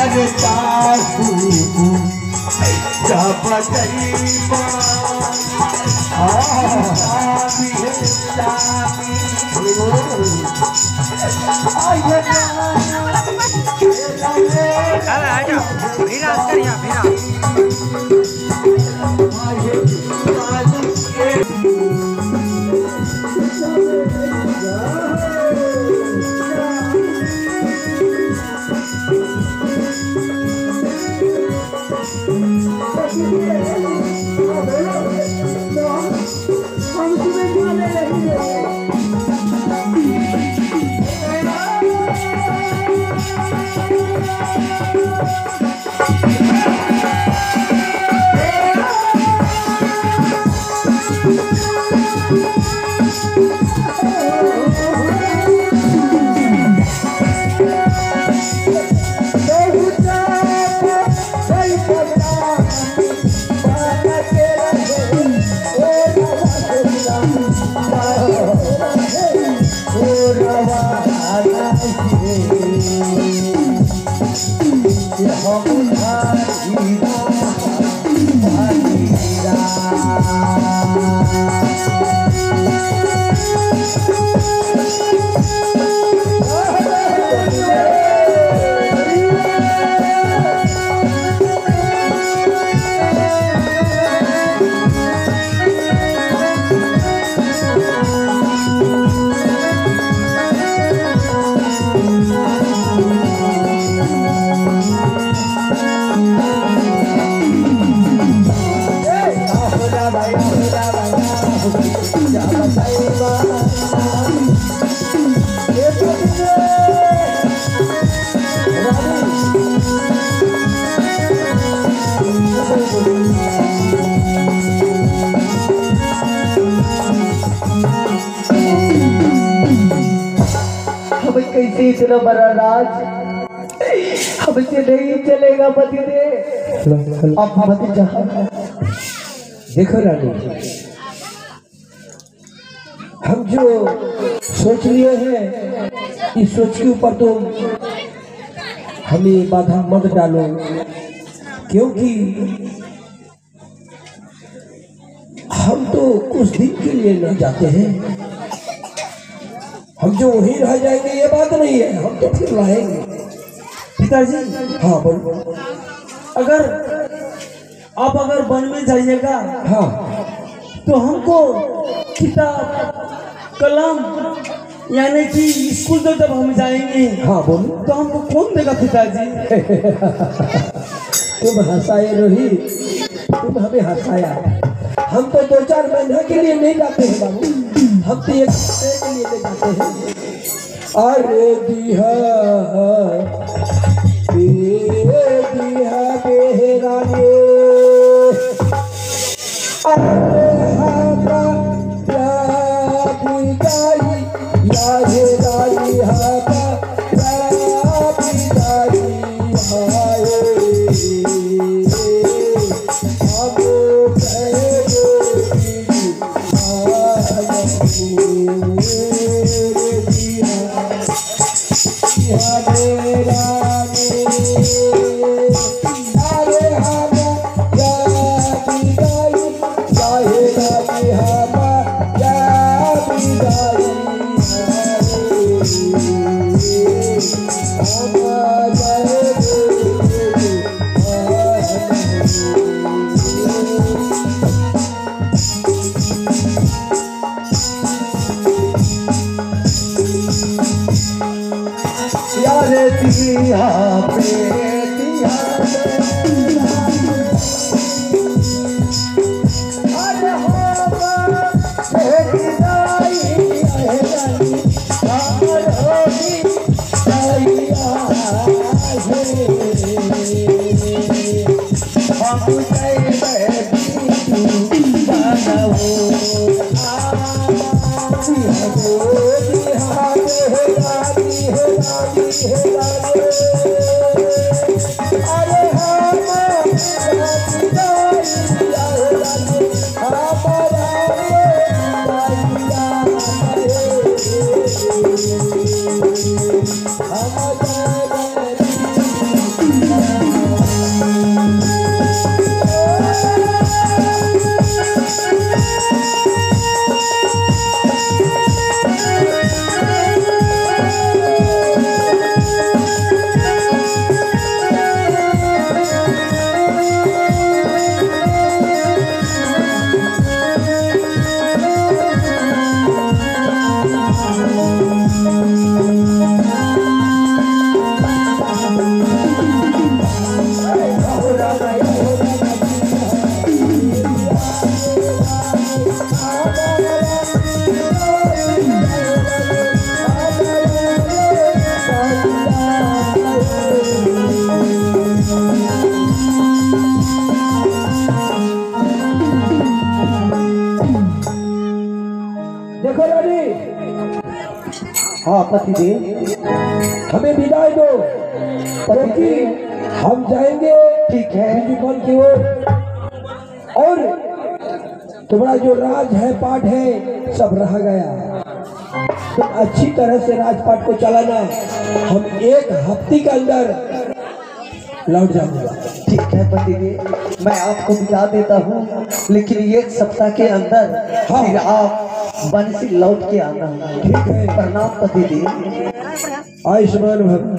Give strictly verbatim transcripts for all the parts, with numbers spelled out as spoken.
कैसे इतना बड़ा राज हमसे नहीं चलेगा पति दे। अब मत जा। देखो रानी, हम जो सोच लिए हैं इस सोच के ऊपर तुम हमें बाधा मत डालो, क्योंकि हम तो कुछ दिन के लिए नहीं जाते हैं। हम जो वहीं रह जाएंगे ये बात नहीं है, हम तो फिर लाएंगे। पिताजी, हाँ बोलो। अगर आप अगर वन में जाइएगा हाँ तो हमको किताब कलम यानी कि स्कूल तक जब हम जाएंगे हाँ बोलो। तो हमको कौन देगा पिताजी? तुम हंसाए रोहित, तुम हमें हंसाया। हम तो दो चार महीने के लिए नहीं जाते हैं बाबू, हम तो एक हफ्ते के लिए ले जाते हैं। अरे दिहा दिहा बेहराने अरे हाथा यादी गाई याहे गाई हाथा यादी गाई हाय पतिदेव, हमें विदाई दो, क्योंकि हम जाएंगे ठीक है। जीवन की ओर, और तुम्हारा जो राज है पाठ है सब रह गया। तुम अच्छी तरह से राजपाट को चलाना, हम एक हफ्ते के अंदर लौट जाऊंगा। ठीक है पतिदेव, मैं आपको बिता देता हूँ, लेकिन एक सप्ताह के अंदर हाँ। फिर आप बंसी लौट के आना। ठीक है। प्रणाम पतिदेव। आयुष्मान भव,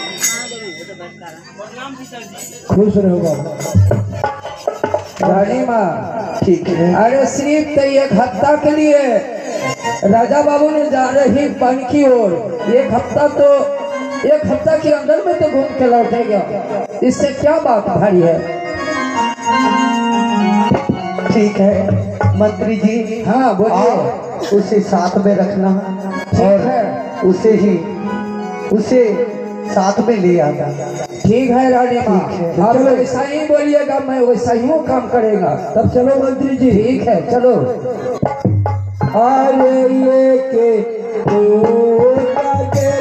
खुश रहो बाबा। रानी माँ, ठीक है। अरे सिर्फ तो एक हफ्ता के लिए राजा बाबू ने जा रही बन की ओर, एक हफ्ता तो एक हफ्ता के अंदर में तो घूम के लौटेगा, इससे क्या बात भारी है। ठीक है मंत्री जी। हाँ बोलिए। आप उसे साथ में रखना और है। उसे ही उसे साथ में ले आना। ठीक है रानी माँ, ठीक है। आप वैसा ही बोलिएगा, मैं वैसा ही वो काम करेगा। तब चलो मंत्री जी। ठीक है चलो। अरे ये के